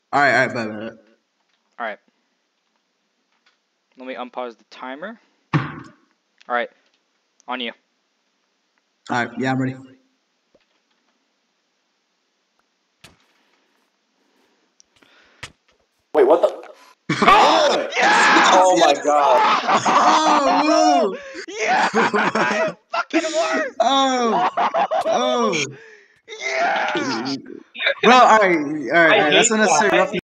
Alright, bet. Alright. Let me unpause the timer. Alright. On you. Alright, yeah, I'm ready. Wait, what the? Oh! Yeah! Oh my god. Oh, woo! Yeah! It fucking worked! Oh! Yeah! Bro, alright, that's hate unnecessary that. rough